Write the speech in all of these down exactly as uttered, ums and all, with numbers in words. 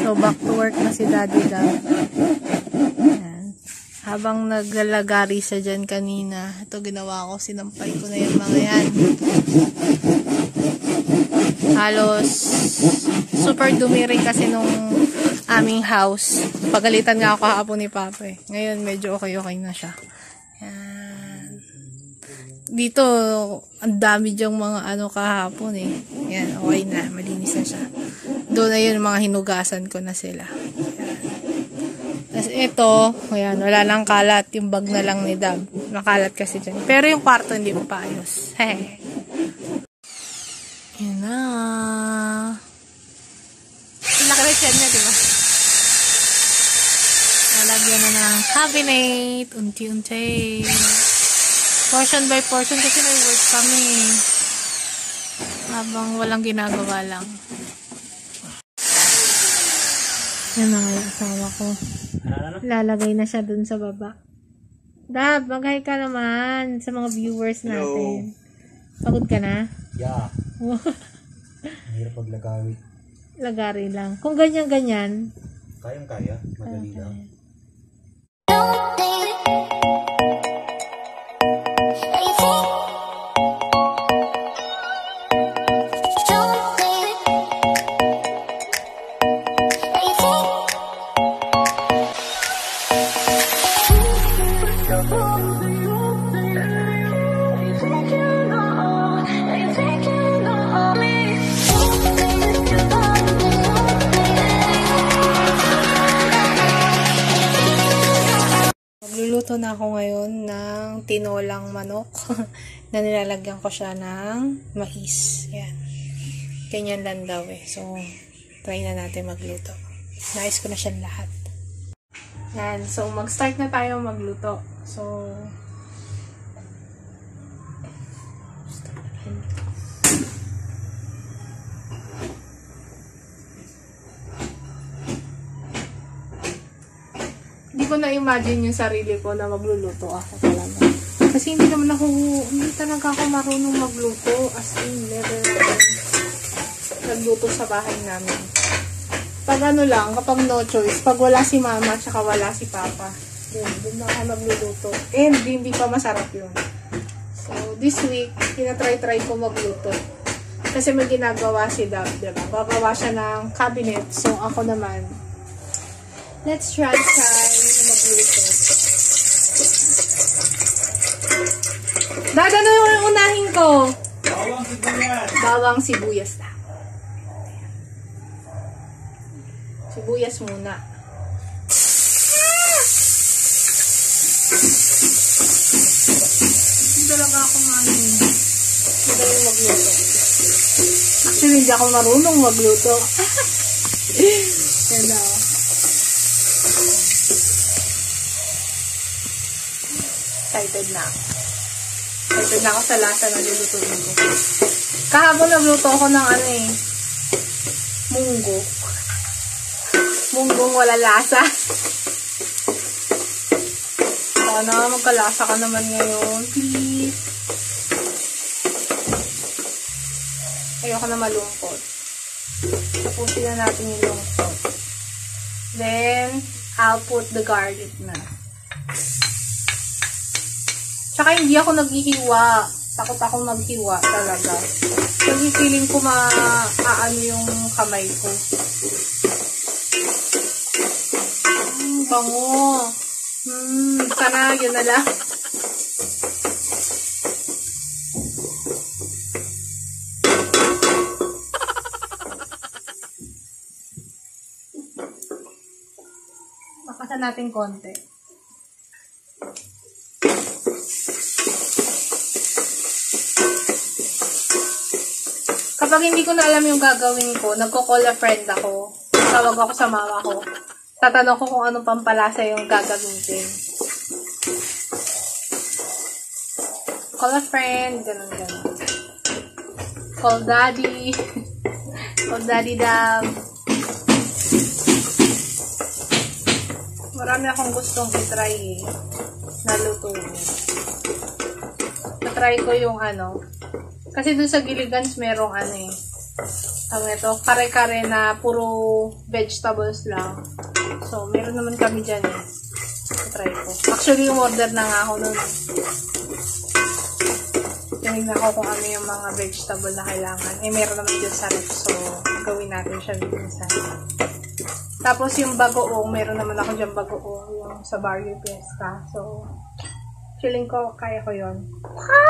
So, back to work na si Daddy Dab. Ayan. Habang naglalagari siya dyan kanina, ito ginawa ko, sinampay ko na yung mga yan. Halos super dumi rin kasi nung aming house. Pagalitan nga ako kahapon ni Papa eh. Ngayon medyo okay-okay na siya. Yan. Dito, ang dami dyang mga ano kahapon eh. Yan, okay na. Malinis na siya. Doon na yun, mga hinugasan ko na sila. Yan. Tapos ito, ayan, wala lang kalat. Yung bag na lang ni Dab. Nakalat kasi dyan. Pero yung kwarto hindi mo pa ayos. Hehe. Yan na. Laki na siya niya, diba? Nalagyan na ng cabinet. Unti-unti. Portion by portion kasi may work kami. Habang walang ginagawa lang. Yan na nga yung asawa ko. Lalagay na siya dun sa baba. Dab, mag-hi ka naman sa mga viewers natin. Hello. Pagod ka na? Yeah. Mahirap paglagari. Lagari lang. Kung ganyan-ganyan. Kayang-kaya. Madali lang. Magluluto na ako ngayon ng tinolang manok na nilalagyan ko siya ng mais. Yan. Ganyan lang daw eh. So, try na natin magluto. Nais ko na siya lahat. Yan. So, mag-start na tayo magluto. So, hindi ko na-imagine yung sarili ko na magluluto ako talaga. Kasi hindi naman ako, hindi talaga ako marunong magluto. As in, never nagluto sa bahay namin. Pag ano lang, kapag no choice, pag wala si mama at saka wala si papa, dun, dun na ako magluluto. And hindi pa masarap yun. So, this week, tinatry-try ko magluto. Kasi may ginagawa si Dab, diba? Gagawa siya ng cabinet. So, ako naman, let's try try na magluto. Dad, ano yung unahin ko? Bawang sibuyas. Bawang sibuyas na. Sibuyas muna. Hindi talaga ako manin. Hindi talaga magluto. Actually, hindi ako marunong magluto. Yan na. Excited na ako. Excited na ako sa lasa na lulutuin ko. Kahapon nagluto ako ng ano eh, munggo. Munggong wala lasa. Sana magkalasa ka naman ngayon, please. Ayoko na malungkot. Tapusin na natin yung lungkot. Then, I'll put the garlic na. Tsaka hindi ako naghihiwa. Takot akong maghiwa talaga. Kasi feeling ko maaano yung kamay ko. Hmm, bango. Hmm, sana yun na lang. Makasan natin konti. Kapag hindi ko na alam yung gagawin ko, nagko-call a friend ako. Tawag ako sa mama ko. Tatanong ko kung anong pampalasa yung gagamitin. Call a friend, ganun ganun. Call daddy. Call daddy Dab. Marami akong gustong itry eh. Nalutuin. Natry ko yung ano. Kasi dun sa Gilligans merong ano eh. Ang ito, kare-kare na puro vegetables lang. So, meron naman kami dyan eh. Try ko. Actually, yung order na nga ako nun. Tinignan ko kung ano yung mga vegetable na kailangan. Eh, meron naman dyan sa ref. So, gawin natin siya minsan. Tapos, yung bagoong, meron naman ako dyan bagoong. Yung sa Barrio Fiesta. So, feeling ko, kaya ko yun. Ha?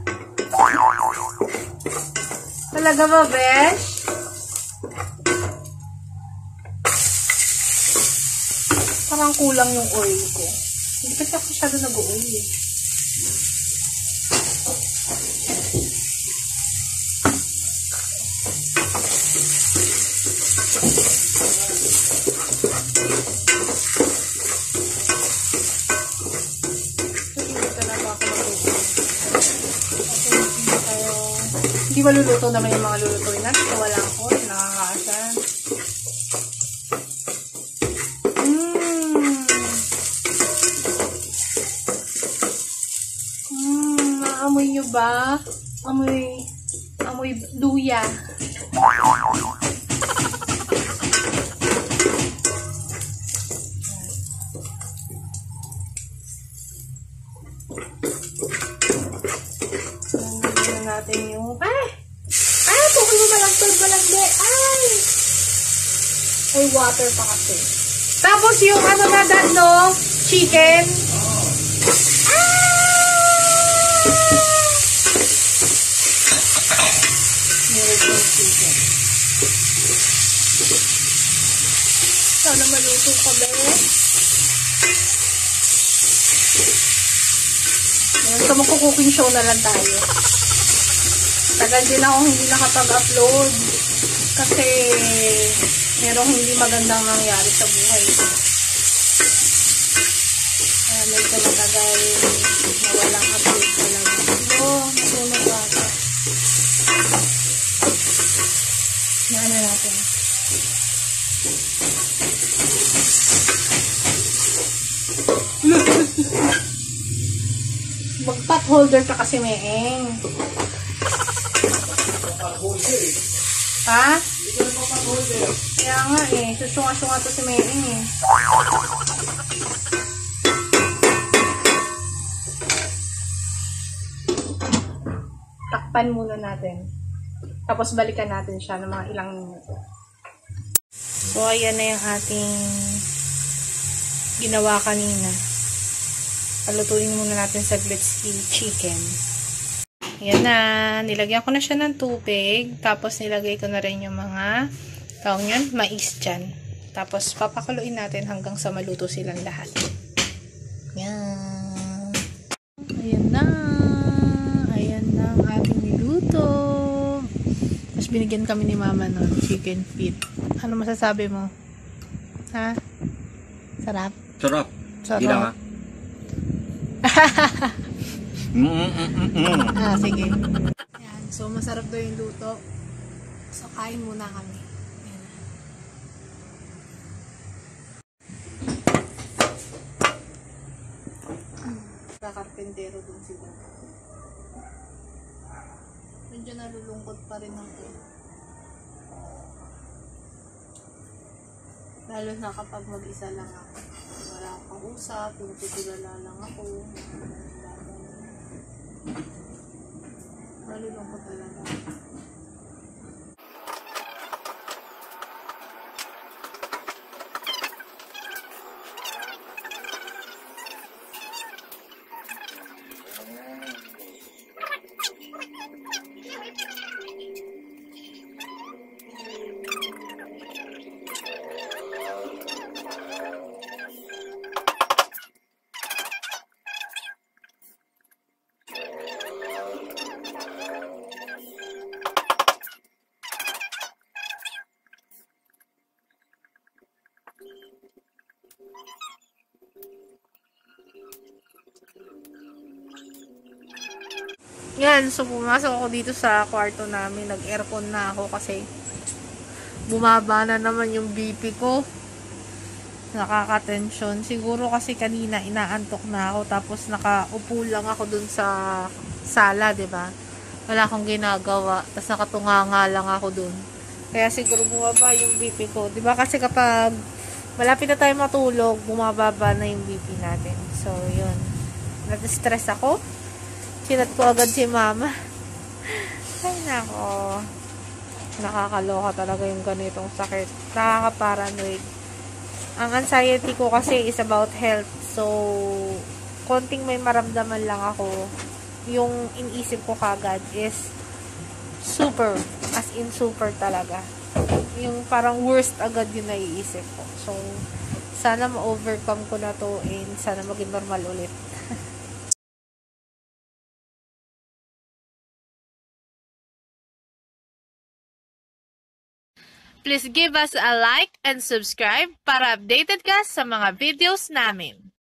Talaga ba, besh? Parang kulang yung oil ko. Hindi kasi ako masyado nag-oil eh. Hindi maluluto naman yung mga lulutuin natin. So, walang oil. Nakakaasan. Mmm. Mmm. Maamoy nyo ba? Amoy, amoy luya. Natin yung ay ay pukulo malagtod malagde ay ay water pa kasi tapos yung ano na dad no chicken ah meron yung chicken sana maluto ka ba ngayon sa magkukuking show na lang tayo. Tagal din ako hindi nakapag-upload kasi merong hindi magandang nangyari sa buhay ko. Kaya medyo matagal na walang upload talaga. Oo, natulog ata. Naan na natin. Mag-pot holder ka kasi, Meeng. Ha? Kaya nga eh. Susunga-sunga to si Meeng eh. Takpan muna natin. Tapos balikan natin siya ng mga ilang minuto. So, ayan na yung ating ginawa kanina. Palutuin muna natin saglit si chicken. Ayan na. Nilagyan ko na siya ng tubig. Tapos nilagay ko na rin yung mga tawag yun, mais dyan. Tapos papakuluin natin hanggang sa maluto silang lahat. Ayan. Ayan na. Ayan na ang ating niluto. Tapos binigyan kami ni mama nun, chicken feet. Ano masasabi mo? Ha? Sarap? Sarap. Sarap. Gila nga. mm, mm, mm, mm. Ah, sige. Ayan. So, masarap daw yung luto. So, kain muna kami. Ayan. Kakarpentero dun sila. Medyo nalulungkot pa rin ako. Lalo na kapag mag-isa lang ako. Wala akong usap, pinatutulala lang ako. Nalulungkot talaga. Yan, so pumasok ako dito sa kwarto namin. Nag-aircon na ako kasi bumaba na naman yung B P ko. Nakaka-tension. Siguro kasi kanina inaantok na ako tapos nakaupo lang ako dun sa sala, 'di ba? Wala akong ginagawa. Tapos nakatunganga lang ako dun. Kaya siguro bumaba yung B P ko. Diba kasi kapag malapit na tayo matulog, bumababa na yung B P natin. So, yun. Nag-stress ako. Chinat ko agad si mama. Ay, nako. Nakakaloka talaga yung ganitong sakit. Nakaka-paranoid. Ang anxiety ko kasi is about health. So, konting may maramdaman lang ako. Yung inisip ko kagad is super. As in super talaga. Yung parang worst agad yung naiisip ko. So, sana ma-overcome ko na to and sana maging normal ulit. Please give us a like and subscribe para updated ka sa mga videos namin.